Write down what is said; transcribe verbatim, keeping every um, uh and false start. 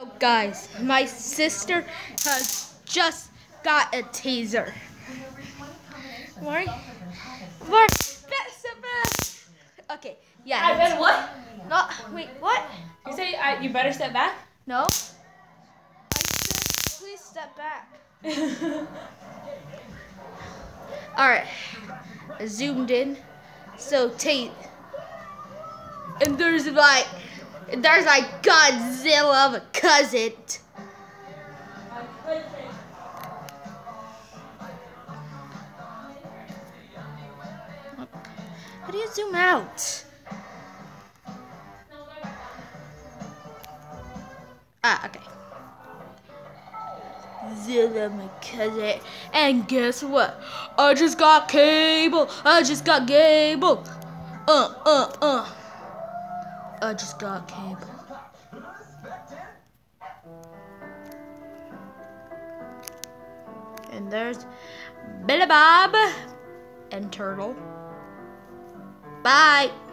Oh, guys, my sister has just got a taser. Mari? Mari, okay, yeah. I better what? No, wait, what? You say I, you better step back? No. I said, please step back. Alright, I zoomed in. So, Tate. And there's like, there's like Godzilla of a cousin. How do you zoom out? Ah, okay. Zilla, my cousin. And guess what? I just got cable. I just got cable. Uh, uh, uh. I just got cable. And there's Billy Bob and Turtle. Bye.